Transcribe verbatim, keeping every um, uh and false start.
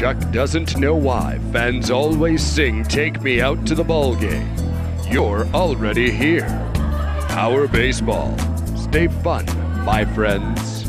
Chuck doesn't know why fans always sing "Take Me Out to the Ball Game." You're already here. Power Baseball. Stay fun, my friends.